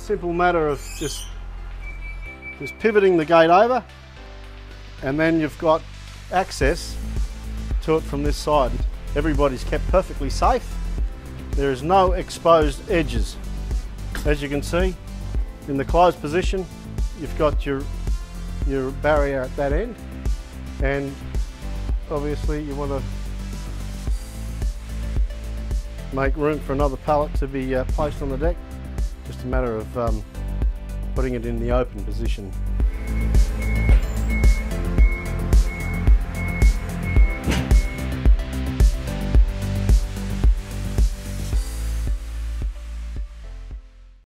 simple matter of just pivoting the gate over, and then you've got access to it from this side. Everybody's kept perfectly safe. There is no exposed edges. As you can see, in the closed position, you've got your barrier at that end, and obviously you want to make room for another pallet to be placed on the deck. Just a matter of putting it in the open position.